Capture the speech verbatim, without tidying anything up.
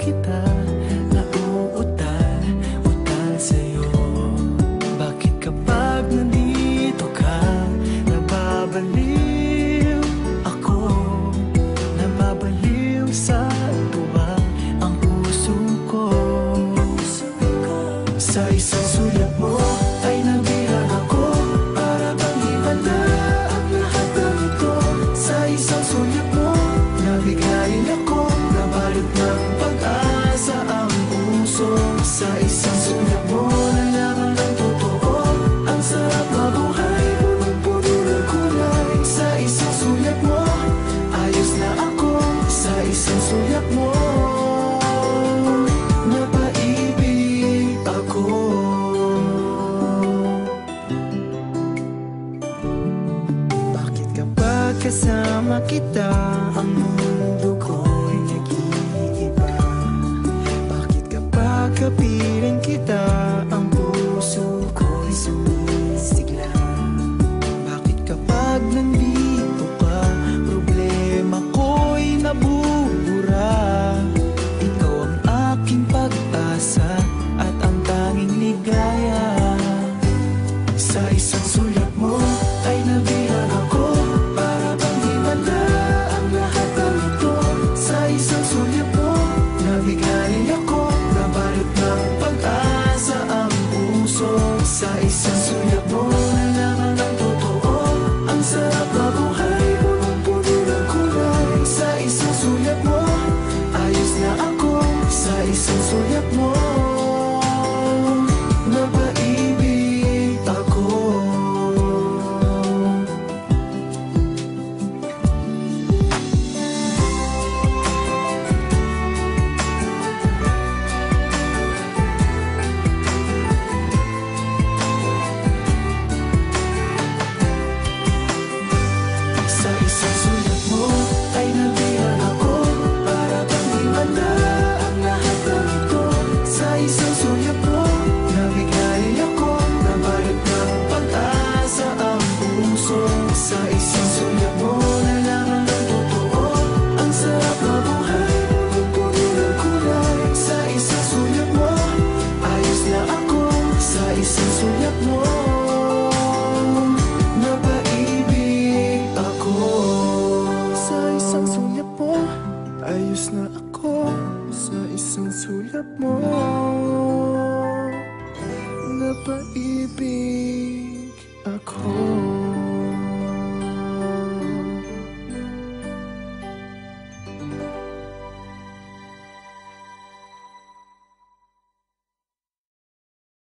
kita nauutal, utal sa'yo. Bakit kapag nandito ka, nababaliw ako, nababaliw sa tuwa ang puso ko. Sa isang sulat mo ay nabilang ako, para bang himala ang lahat ng ito. Sa isang sulat mo nabigayin ako, nabalot ng pag-asa ang puso. Sa isang sulat mo nalaman ng totoo, ang sarap na buhay, punong-puno ng kulay. Sa isang sulat mo ayos na ako, sa isang sulat mo napaibig ako. Bakit kapag kasama kita ang mundo ko'y nag-iiba? Bakit kapag kapiling kita ang puso ko'y sumisigla? Bakit kapag nandito ka, problema ko'y nabubura? Ikaw ang aking pag-asa at ang tanging ligaya. Sa isang sulat mo ay nabilang ako, para bang himala ang lahat ng ito. Sa isang sulat mo nabigayin ako, nabalot ng pag-asa ang puso. Sa isang sulat mo nalaman ng totoo, ang sarap na buhay, punong-puno ng kulay. Sa isang sulat mo ayos na ako, sa isang sulat mo napaibig ako. Sa isang sulat mo ay nabilang ako, para bang himala ang lahat ng ito. Sa isang sulat mo nabigayin ako, nabalot ng pag-asa ang puso. Sa isang sulat mo nalaman ng totoo, ang sarap na buhay, punong-puno ng kulay. Sa isang sulat mo ayos na ako, sa isang sulat mo napaibig ako. Sa isang sulat mo ayos na ako, sa isang sulat mo napaibig ako.